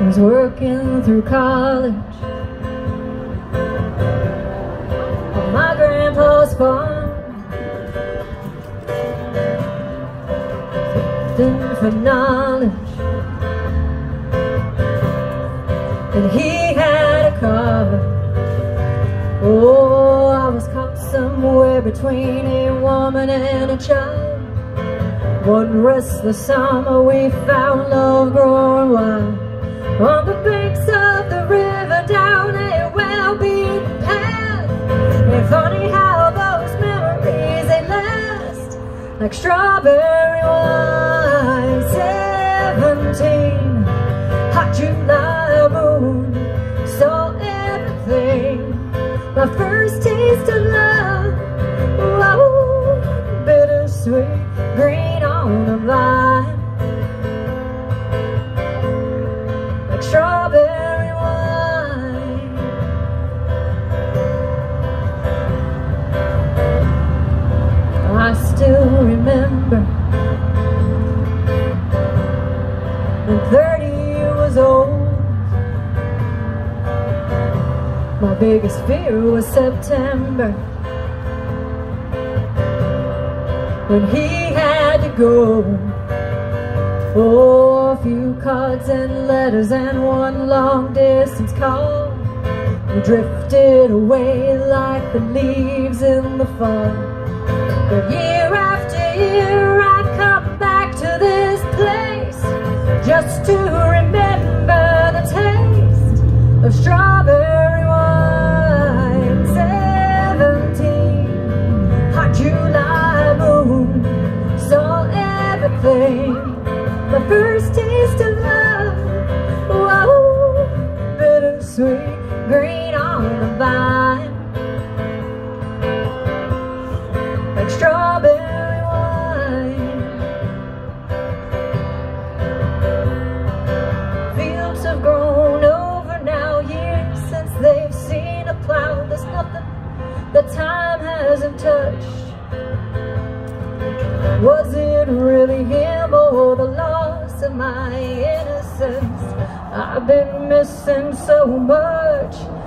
was working through college on my grandpa's farm, thirsting for knowledge, and he had a car. Oh, I was caught somewhere between a woman and a child. One restless summer we found love growing wild on the banks of the river down a well-beaten path. And funny how those memories, they last like strawberry wine. 17, hot July moon, saw everything. My first taste of love, whoa, bittersweet, green on the vine, like strawberry wine. I still remember when 30 was old. My biggest fear was September, when he had to go. Oh, a few cards and letters and one long distance call. We drifted away like the leaves in the fall. But year after year I come back to this place just to remember the taste of strawberry wine. 17, hot July moon, saw everything. My first taste of love, whoa, bittersweet, green on the vine, like strawberry wine. Fields have grown over now, years since they've seen a plow. There's nothing that time hasn't touched. Was it really him or the loss of my innocence? I've been missing so much.